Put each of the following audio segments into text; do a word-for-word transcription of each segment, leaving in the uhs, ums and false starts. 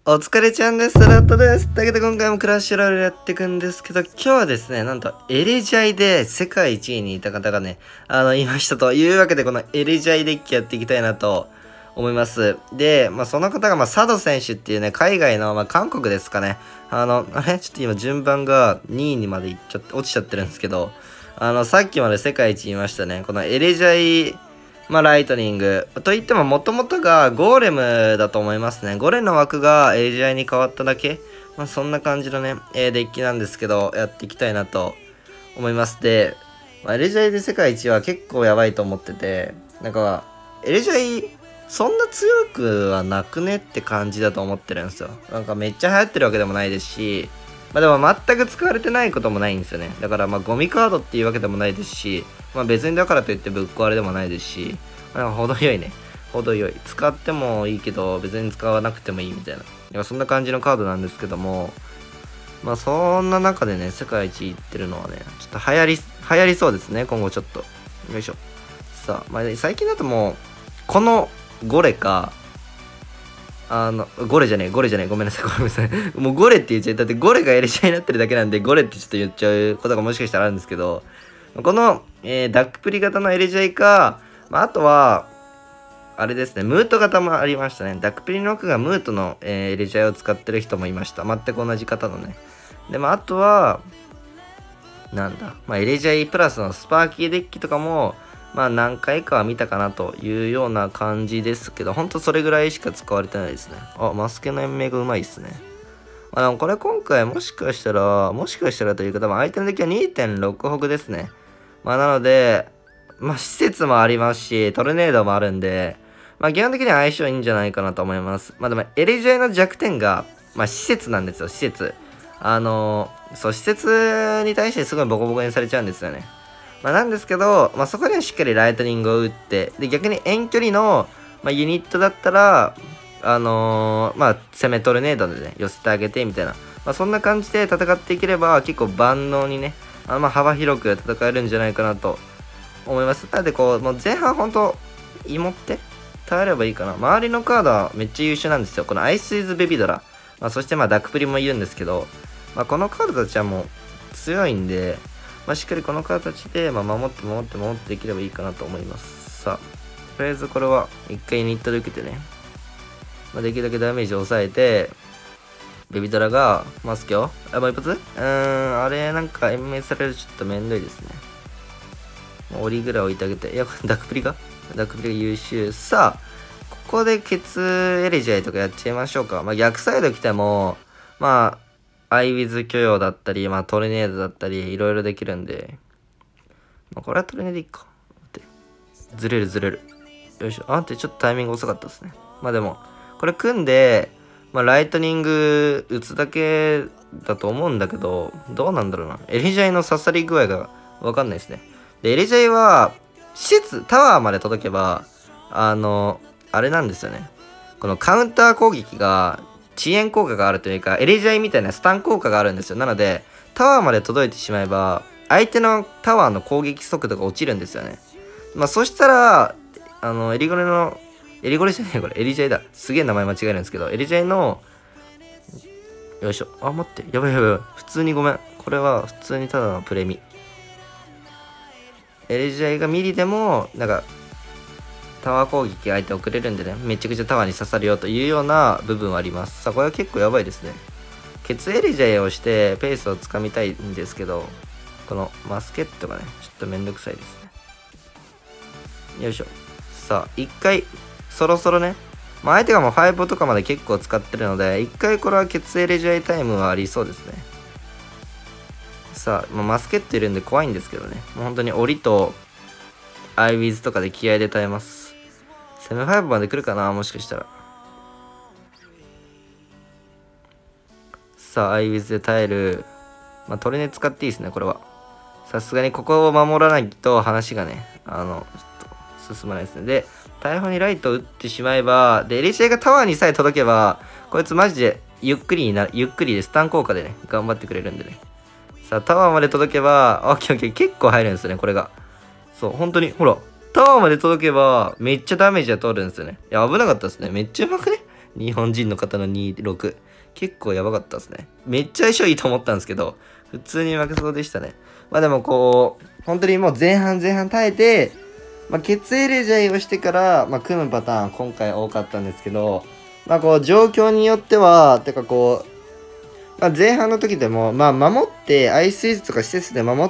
お疲れちゃんです。ラットです。だけど今回もクラッシュロールやっていくんですけど、今日はですね、なんとエレジャイで世界一位にいた方がね、あの、いましたというわけで、このエレジャイデッキやっていきたいなと思います。で、まあ、その方が、まあ、佐渡選手っていうね、海外の、まあ、韓国ですかね。あの、あれちょっと今順番がにいにまで行っちゃって、落ちちゃってるんですけど、あの、さっきまで世界一いましたね。このエレジャイ、まあ、ライトニング。といっても、もともとがゴーレムだと思いますね。ゴーレムの枠がエレジャイに変わっただけ。まあ、そんな感じのね、えー、デッキなんですけど、やっていきたいなと思います。で、まあ、エレジャイで世界一は結構やばいと思ってて、なんか、エレジャイ、そんな強くはなくねって感じだと思ってるんですよ。なんかめっちゃ流行ってるわけでもないですし、まあでも全く使われてないこともないんですよね。だからまあゴミカードっていうわけでもないですし、まあ別にだからといってぶっ壊れでもないですし、まあ、程よいね。程よい。使ってもいいけど別に使わなくてもいいみたいな。いやそんな感じのカードなんですけども、まあそんな中でね、世界一いってるのはね、ちょっと流行り、流行りそうですね、今後ちょっと。よいしょ。さあ、まあ最近だともう、このゴレか、あの、ゴレじゃねえ、ゴレじゃねえ、ごめんなさい、ごめんなさい。もうゴレって言っちゃう。だってゴレがエレシャになってるだけなんで、ゴレってちょっと言っちゃうことがもしかしたらあるんですけど、この、えー、ダックプリ型のエレジャイか、まあ、あとは、あれですね、ムート型もありましたね。ダックプリの奥がムートの、えー、エレジャイを使ってる人もいました。全く同じ型のね。で、まあ、あとは、なんだ、まあ、エレジャイプラスのスパーキーデッキとかも、まあ何回かは見たかなというような感じですけど、ほんとそれぐらいしか使われてないですね。あ、マスケの延命がうまいですね。あでもこれ今回もしかしたら、もしかしたらというか多分相手の敵は にてんろく 北ですね。まあなので、まあ施設もありますし、トルネードもあるんで、まあ基本的には相性いいんじゃないかなと思います。まあでもエレジャイの弱点が、まあ施設なんですよ、施設。あのー、そう、施設に対してすごいボコボコにされちゃうんですよね。まあ、なんですけど、まあ、そこにはしっかりライトニングを打って、で、逆に遠距離の、まあ、ユニットだったら、あのー、まあ、攻めトルネードでね、寄せてあげて、みたいな。まあ、そんな感じで戦っていければ、結構万能にね、あまあ、幅広く戦えるんじゃないかなと思います。なので、こう、もう前半ほんと、芋って耐えればいいかな。周りのカードはめっちゃ優秀なんですよ。このアイスイズベビドラ。まあ、そしてまあ、ダックプリもいるんですけど、まあ、このカードたちはもう強いんで、まあ、しっかりこの形で、まあ、守って守って守ってできればいいかなと思います。さあ、とりあえずこれは一回ユニットで受けてね、まあ、できるだけダメージを抑えて、ベビドラが、マスキョあ、もう一発うーん、あれなんか延命されるとちょっとめんどいですね。オリぐらい置いてあげて。いや、ダックプリがダックプリが優秀。さあ、ここでケツエレジャイとかやっちゃいましょうか。まあ、逆サイド来ても、まあ、アイウィズ許容だったり、まあトルネードだったり、いろいろできるんで、まあこれはトルネードいいか。待って。ずれるずれる。よいしょ。あ、待って、ちょっとタイミング遅かったですね。まあでも、これ組んで、まあライトニング打つだけだと思うんだけど、どうなんだろうな。エレジャイの刺さり具合がわかんないですね。で、エレジャイは、施設、タワーまで届けば、あの、あれなんですよね。このカウンター攻撃が、遅延効果があるというか、エレジャイみたいなスタン効果があるんですよ。なので、タワーまで届いてしまえば、相手のタワーの攻撃速度が落ちるんですよね。まあ、そしたら、あの、エリゴレの、エリゴレじゃねえこれ、エリジャイだ。すげえ名前間違えるんですけど、エリジャイの、よいしょ。あ、待って。やばいやばいやばい。普通にごめん。これは普通にただのプレミ。エレジャイがミリでも、なんか、タワー攻撃相手遅れるんでね、めちゃくちゃタワーに刺さるよというような部分はあります。さあ、これは結構やばいですね。ケツエレジャイをしてペースをつかみたいんですけど、このマスケットがね、ちょっとめんどくさいですね。よいしょ。さあ、一回、そろそろね、まあ、相手がもうファイブとかまで結構使ってるので、一回これはケツエレジャイタイムはありそうですね。さあ、まあ、マスケットいるんで怖いんですけどね。もう本当に檻とアイウィズとかで気合で耐えます。セブンファイブまで来るかなもしかしたら。さあ、アイウィズで耐える。まあ、トルネ使っていいですね、これは。さすがにここを守らないと話がね、あの、ちょっと進まないですね。で、大砲にライトを打ってしまえば、で、エレシエがタワーにさえ届けば、こいつマジでゆっくりになる、ゆっくりでスタン効果でね、頑張ってくれるんでね。さあ、タワーまで届けば、オッケーオッケー、結構入るんですよね、これが。そう、本当に、ほら。タワーまで届けば、めっちゃダメージは通るんですよね。いや、危なかったですね。めっちゃうまくね日本人の方のにじゅうろく。結構やばかったですね。めっちゃ相性いいと思ったんですけど、普通に負けそうでしたね。まあでもこう、本当にもう前半前半耐えて、まあ、ケツエレジャイをしてから、まあ、組むパターン今回多かったんですけど、まあこう状況によっては、てかこう、まあ、前半の時でも、まあ守って、アイスイーズとか施設で守って、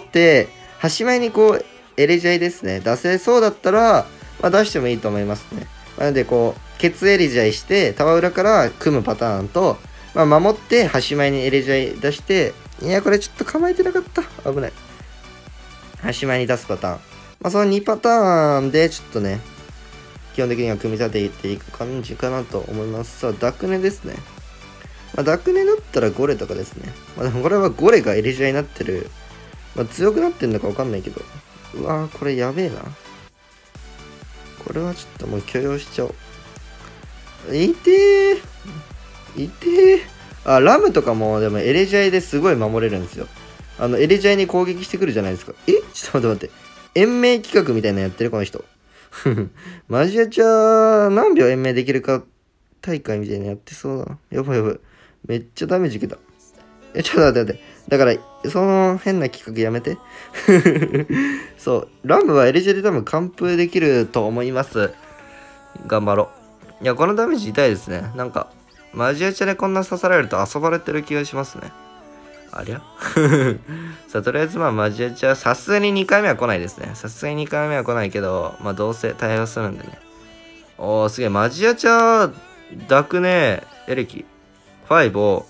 端前にこう、エレジャイですね、出せそうだったら、まあ出してもいいと思いますね。なのでこう、ケツエレジャイして、タワ裏から組むパターンと、まあ守って、端前にエレジャイ出して、いや、これちょっと構えてなかった。危ない。端前に出すパターン。まあそのにパターンで、ちょっとね、基本的には組み立てていく感じかなと思います。さあ、ダクネですね。まあ、ダクネだったらゴレとかですね。まあ、でもこれはゴレがエレジャになってる。まあ、強くなってんのかわかんないけど。うわー、これやべえな。これはちょっともう許容しちゃおう。いてー。いてー。あ、ラムとかもでもエレジャイですごい守れるんですよ。あの、エレジャイに攻撃してくるじゃないですか。えちょっと待って待って。延命企画みたいなのやってるこの人。マジアチャー何秒延命できるか大会みたいなのやってそうだな。やばいやばい。めっちゃダメージ受けた。え、ちょっと待って待って。だから、その変な企画やめて。そう。ラムはエレジェで多分完封できると思います。頑張ろう。いや、このダメージ痛いですね。なんか、マジアチャでこんな刺されると遊ばれてる気がしますね。ありゃさあ、とりあえずまあマジアチャさすがににかいめは来ないですね。さすがににかいめは来ないけど、まあどうせ対応するんでね。おー、すげえ。マジアチャダクネエレキ。ファイブを。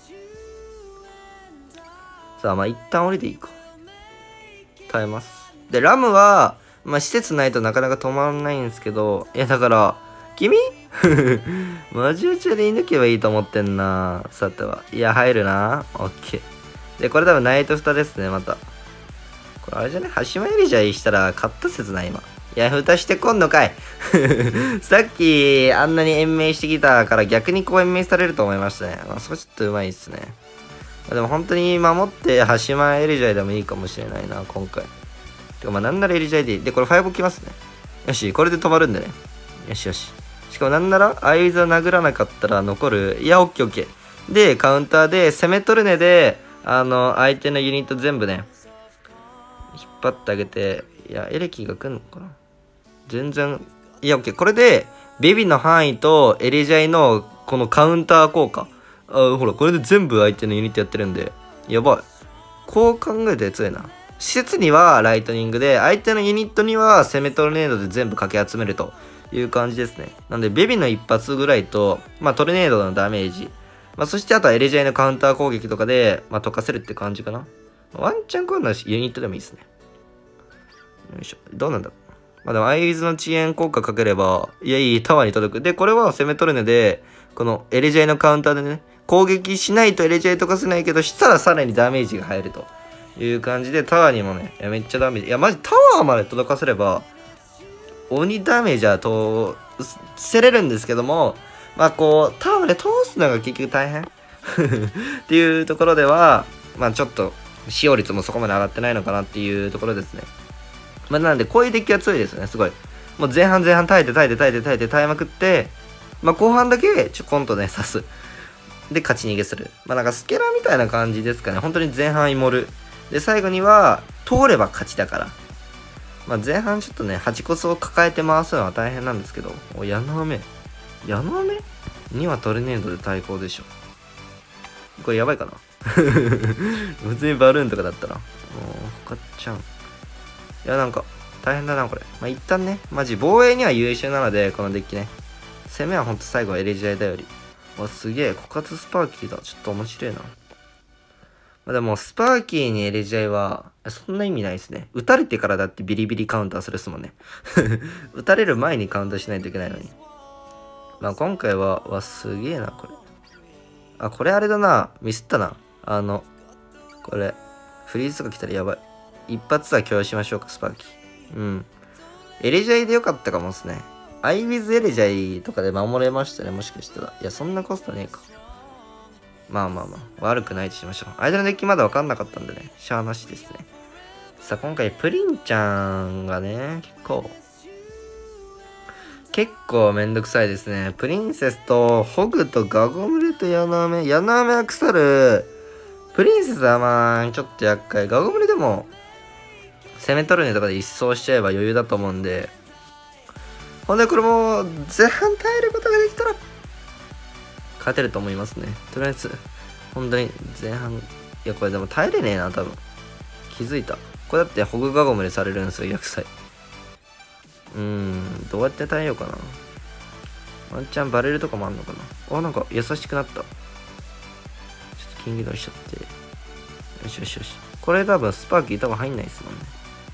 さあ、まあ一旦降りていいか。耐えます。で、ラムは、まあ施設ないとなかなか止まらないんですけど、いやだから、君マジアチャで射抜けばいいと思ってんな。さては。いや、入るな。オッケー。で、これ多分ナイトフタですね、また。これあれじゃね端前エレジャイしたら勝った説ない今。いや、蓋してこんのかい。さっきあんなに延命してきたから逆にこう延命されると思いましたね。まあ、そこちょっとうまいっすね。でも本当に守って端前エレジャイでもいいかもしれないな、今回。てかまあなんならエレジャイでいい。で、これファイブ来ますね。よし、これで止まるんでね。よしよし。しかもなんなら、アイズは殴らなかったら残る。いや、オッケーオッケー。で、カウンターで、攻め取るねで、あの、相手のユニット全部ね、引っ張ってあげて、いや、エレキが来んのかな全然、いや、オッケー。これで、ベビの範囲とエレジャイのこのカウンター効果。あ、ほら、これで全部相手のユニットやってるんで、やばい。こう考えたやつやな。施設にはライトニングで、相手のユニットには攻めトルネードで全部かけ集めるという感じですね。なんで、ベビの一発ぐらいと、まあ、トルネードのダメージ。まあ、そしてあとはエレジャイのカウンター攻撃とかで、まあ、溶かせるって感じかな。ワンチャンこんなユニットでもいいですね。よいしょ。どうなんだろう。まあ、でも、アイズの遅延効果かければ、いや、いい、タワーに届く。で、これは攻めトルネで、このエレジャイのカウンターでね、攻撃しないとエレジャイ溶かせないけど、したらさらにダメージが入るという感じで、タワーにもね、いやめっちゃダメージ。いや、マジタワーまで届かせれば、鬼ダメージはと、せれるんですけども、まあこう、タワーまで通すのが結局大変っていうところでは、まあちょっと、使用率もそこまで上がってないのかなっていうところですね。まあなんで、こういうデッキは強いですね、すごい。もう前半前半耐えて耐えて耐えて耐えて耐えまくって、まあ後半だけちょこんとね、刺す。で、勝ち逃げする。まあなんかスケラみたいな感じですかね。本当に前半イモル。で、最後には、通れば勝ちだから。まあ前半ちょっとね、はちコスを抱えて回すのは大変なんですけど。お、矢の雨。矢の雨にはトルネードで対抗でしょ。これやばいかな普通にバルーンとかだったら。もう、かっちゃん。いや、なんか、大変だな、これ。まあ一旦ね、マジ防衛には優秀なので、このデッキね。攻めはほんと最後はエレジアイだより。わ、すげえ。枯渇スパーキーだ。ちょっと面白いな。まあ、でも、スパーキーにエレジアイは、そんな意味ないですね。撃たれてからだってビリビリカウンターするっすもんね。撃たれる前にカウンターしないといけないのに。まあ、今回は、わ、すげえな、これ。あ、これあれだな。ミスったな。あの、これ、フリーズとか来たらやばい。一発は共有しましょうか、スパーキー。うん。エレジャイでよかったかもっすね。アイウィズエレジャイとかで守れましたね、もしかしたら。いや、そんなコストねえか。まあまあまあ、悪くないとしましょう。間のデッキまだ分かんなかったんでね、しゃあなしですね。さあ、今回プリンちゃんがね、結構、 結構めんどくさいですね。プリンセスとホグとガゴムレとヤナメ。ヤナメは腐る。プリンセスはまあちょっと厄介。ガゴムレでも攻め取るねとかで一掃しちゃえば余裕だと思うんで。ほんでこれも前半耐えることができたら勝てると思いますね。とりあえず本当に前半、いやこれでも耐えれねえな多分。気づいた。これだってホグガゴムレされるんですよ、逆サイ。うーん、どうやって耐えようかな。ワンチャンバレルとかもあんのかな。あ、なんか優しくなった。ちょっと金魚取りしちゃって。よしよしよし。これ多分スパーキー多分入んないですもんね。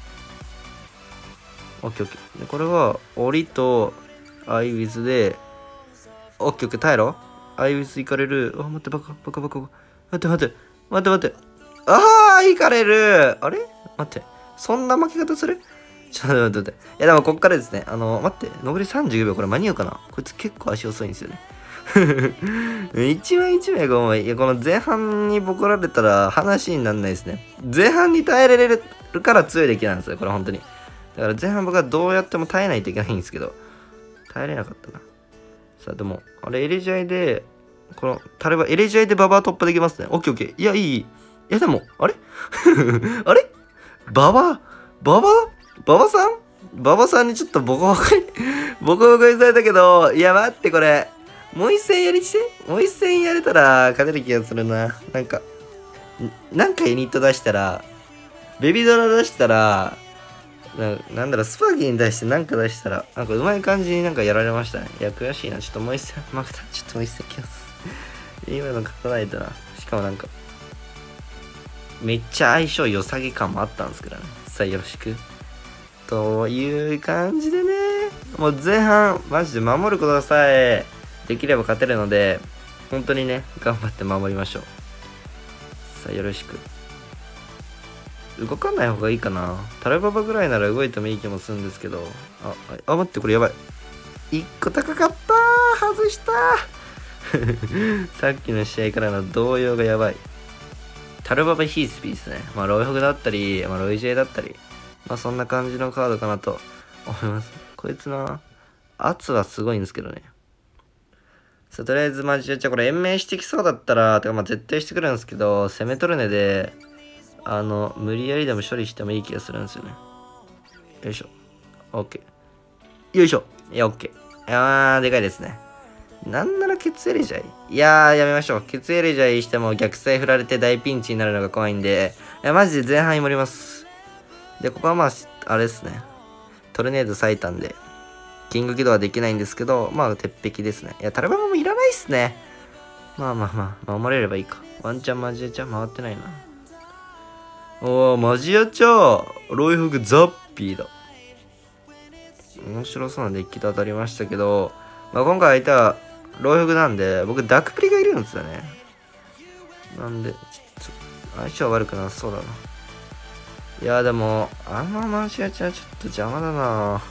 オッケーオッケー。で、これは、檻とアイウィズで、オッケーオッケー、耐えろ。アイウィズ行かれる。あ、待って、バカ、バカ、バカ、待って待って、待って待って。あー、行かれる。あれ待って。そんな負け方する？ちょっと待って待って。いや、でもこっからですね。あの、待って。残りさんじゅうごびょう。これ間に合うかな？こいつ結構足遅いんですよね。一枚一枚が重い。いや、この前半にボコられたら話にならないですね。前半に耐えられるから強いデッキなんですよ。これ本当に。だから前半僕はどうやっても耐えないといけないんですけど、耐えれなかったな。さあ、でも、あれ、エレジャイで、この、タレバ、エレジャイでババア突破できますね。オッケーオッケー。いや、いい。いや、でも、あれあれババアババアババさんババさんにちょっとボコボコにボコボコにされたけど、いや、待って、これ。もう一戦やりしてもう一戦やれたら勝てる気がするな。なんか、なんかユニット出したら、ベビドラ出したら、な, なんだろう、スパーキーに対してなんか出したら、なんかうまい感じになんかやられましたね。いや、悔しいな。ちょっともう一戦、負けた。ちょっともう一戦きます。今の勝たないとな。しかもなんか、めっちゃ相性良さげ感もあったんですけどね。さあ、よろしく。という感じでね、もう前半、マジで守ることさえできれば勝てるので、本当にね、頑張って守りましょう。さあ、よろしく。動かない方がいいかな。タラババぐらいなら動いてもいい気もするんですけど。あ、あ、待って、これやばい。一個高かったー、外したーさっきの試合からの動揺がやばい。タルババヒースピーですね。まあ、ロイホグだったり、まあ、ロイジェイだったり。まあ、そんな感じのカードかなと思います。こいつな、圧はすごいんですけどね。さあ、とりあえず、まあ、じゃあこれ延命してきそうだったら、てかまあ、絶対してくるんですけど、攻め取るねで、あの、無理やりでも処理してもいい気がするんですよね。よいしょ。オッケー。よいしょ。いや、オッケー。いやー、でかいですね。なんならケツエレジャイいやー、やめましょう。ケツエレジャイしても逆サイ振られて大ピンチになるのが怖いんで、いや、マジで前半に盛ります。で、ここはまあ、あれですね。トルネード咲いたんで、キング起動はできないんですけど、まあ、鉄壁ですね。いや、タルババもいらないっすね。まあまあまあ、守れればいいか。ワンチャンマジエちゃん回ってないな。おー、マジアチャーロイフグザッピーだ。面白そうなデッキと当たりましたけど、まあ、今回相手はロイフグなんで、僕ダクプリがいるんですよね。なんで、ちょっと相性悪くなさそうだな。いやでも、あのマジアチャーちょっと邪魔だな。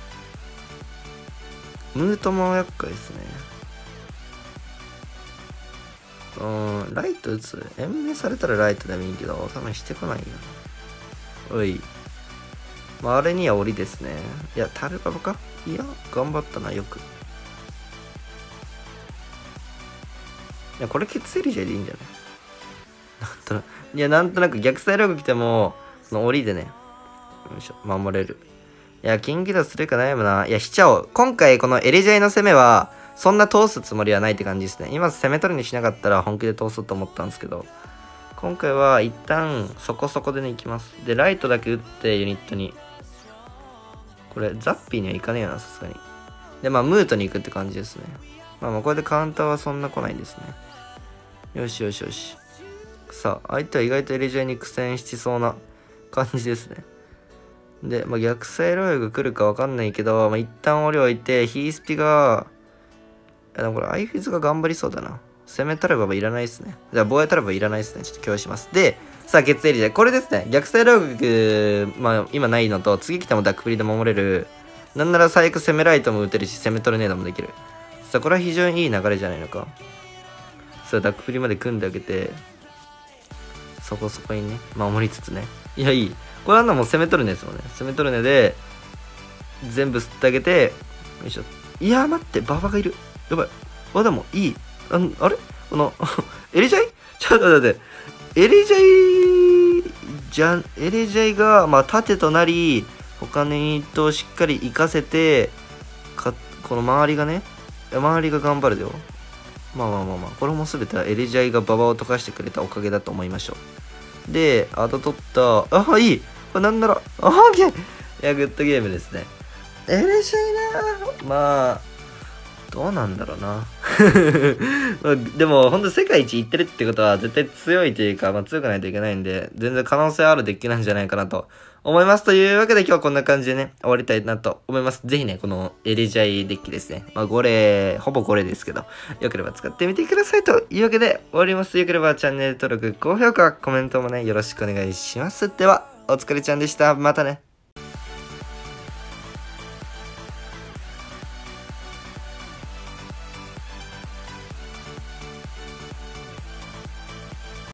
ムートも厄介ですね。うん、ライト打つ延命されたらライトでもいいけど、多分してこないよ。おい。まあ、あれには檻ですね。いや、タルババかいや、頑張ったな、よく。いや、これケツエリジャイでいいんじゃないなんとなく。いや、なんとなく逆サイログ来ても、その檻でね、よいしょ、守れる。いや、金ギドするか悩むな。いや、しちゃおう。今回このエレジャイの攻めは、そんな通すつもりはないって感じですね。今攻め取りにしなかったら本気で通そうと思ったんですけど、今回は一旦そこそこでね、行きます。で、ライトだけ打ってユニットに。これ、ザッピーにはいかねえよな、さすがに。で、まあ、ムートに行くって感じですね。まあ、まあ、これでカウンターはそんな来ないんですね。よしよしよし。さあ、相手は意外とエレジャイに苦戦しそうな感じですね。で、まあ、逆サイロイが来るかわかんないけど、まあ、一旦折り置いて、ヒースピが、いやでもこれアイフィズが頑張りそうだな。攻めタルババいらないですね。じゃあ防衛タルババいらないですね。ちょっと共有します。で、さあ、ケツエリジャイ。これですね。逆サイログ、まあ、今ないのと、次来てもダックプリで守れる。なんなら最悪攻めライトも打てるし、攻めトルネードもできる。さあ、これは非常にいい流れじゃないのか。さあ、ダックプリまで組んであげて、そこそこにね、守りつつね。いや、いい。これはもう攻めトルネですもんね。攻めトルネで、全部吸ってあげて、よいしょ。 いや、待って、馬場がいる。やばい。あ、でも、いい。ああれこの、エレジャイちょっと待って。エレジャイ、じゃ、エレジャイが、まあ、盾となり、他のユニットをしっかり活かせて、か、この周りがね、周りが頑張るよ。まあまあまあまあ、これもすべてはエレジャイが馬場を溶かしてくれたおかげだと思いましょう。で、アド取った、あ、いい。これなんなら、あ、オッケー。いや、グッドゲームですね。エレジャイなまあ、どうなんだろうな。まあ、でも、ほんと世界一行ってるってことは絶対強いというか、まあ強くないといけないんで、全然可能性あるデッキなんじゃないかなと思います。というわけで今日はこんな感じでね、終わりたいなと思います。ぜひね、このエレジャイデッキですね。まあご例、ほぼご例ですけど、よければ使ってみてください。というわけで終わります。よければチャンネル登録、高評価、コメントもね、よろしくお願いします。では、お疲れちゃんでした。またね。